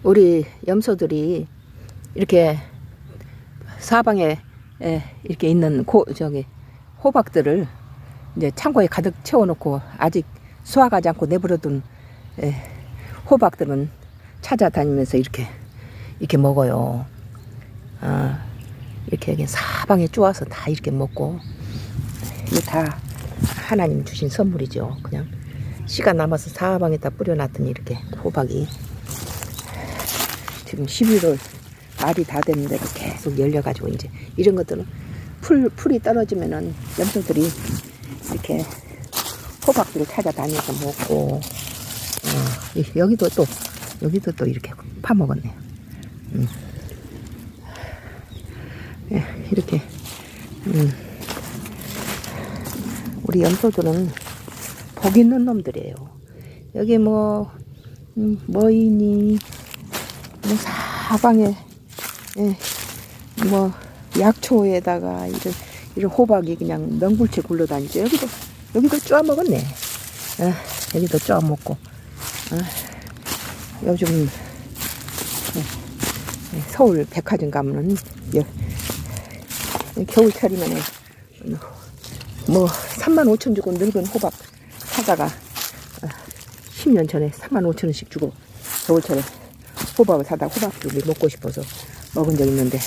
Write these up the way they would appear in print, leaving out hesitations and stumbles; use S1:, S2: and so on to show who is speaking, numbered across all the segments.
S1: 우리 염소들이 이렇게 사방에 이렇게 있는 호박들을 이제 창고에 가득 채워놓고 아직 수확하지 않고 내버려둔 호박들은 찾아다니면서 이렇게 먹어요. 이렇게 여기 사방에 쪼아서 다 이렇게 먹고, 이게 다 하나님 주신 선물이죠. 그냥 씨가 남아서 사방에다 뿌려놨더니 이렇게 호박이 지금 11월 말이 다 됐는데도 계속 열려가지고, 이제 이런 것들은 풀이 떨어지면은 염소들이 이렇게 호박들을 찾아다녀서 먹고, 여기도 또 이렇게 파먹었네요. 이렇게 우리 염소들은 복 있는 놈들이에요. 여기 뭐 뭐이니 뭐 사방에 뭐 약초에다가 이런 호박이 그냥 넝굴채 굴러다니죠. 여기도 쪼아 먹었네. 여기도 쪼아 먹고. 요즘 서울 백화점 가면은 겨울철이면 뭐 35,000원 주고 늙은 호박 사다가 10년 전에 35,000원씩 주고 겨울철에 호박을 사다 호박죽을 먹고 싶어서 먹은 적 있는데,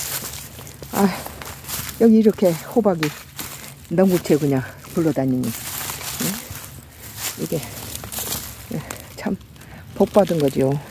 S1: 여기 이렇게 호박이 넝굴채 그냥 굴러다니니 이게 참 복 받은 거죠.